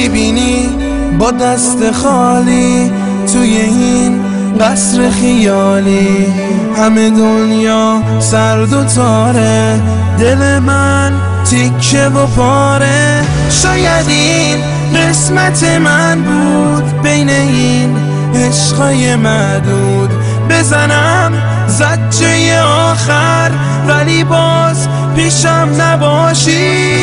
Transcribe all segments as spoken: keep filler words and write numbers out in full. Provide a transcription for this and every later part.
میبینی با دست خالی توی این قصر خیالی، همه دنیا سرد و تاره، دل من تیکه و پاره. شاید این قسمت من بود بین این عشقای معدود، بزنم زجه آخر ولی باز پیشم نباشی.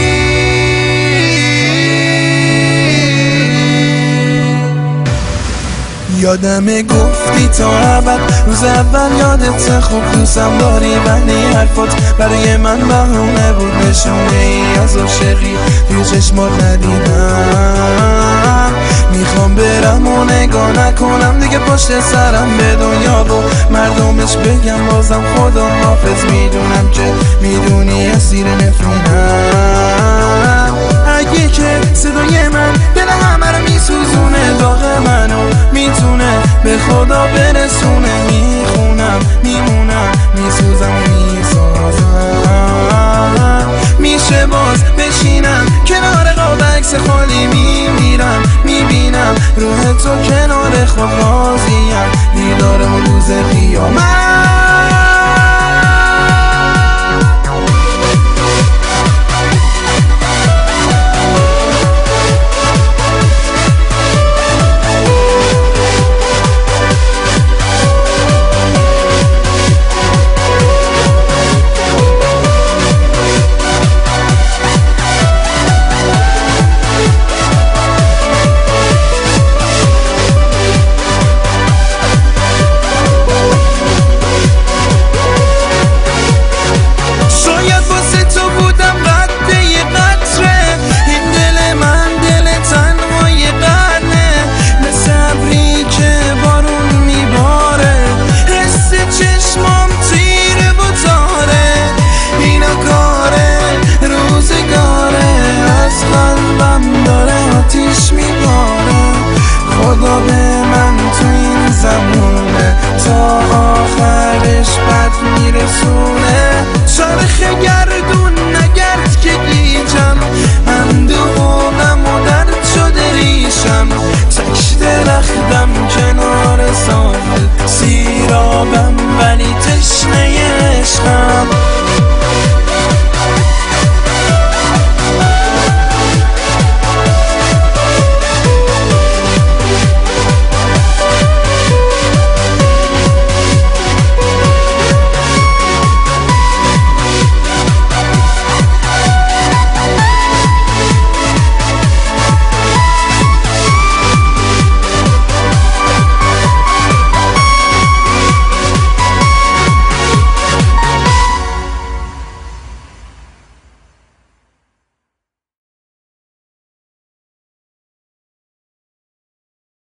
یادمه گفتی تا ابد، روز اول یادت خوب دوستم داری، ولی حرفات برای من بهونه بود، نشونه ای از عاشقی توی چشمات ندیدم. میخوام برم و نگاه نکنم دیگه پشت سرم به دنیا و مردمش بگم بازم خدا حافظ، میدونم که میدونی اسیر نفرینم. اگه که صدای من دل همه رو میسوزونه، داغ منو میتونه به خدا برسونه، میخونم میمونم میسوزم میسازم. میشه باز بشینم کنار قاب عکس خالی، میمیرم میبینم روح تو کنار خود راضیم، دیدارم روز قیامت.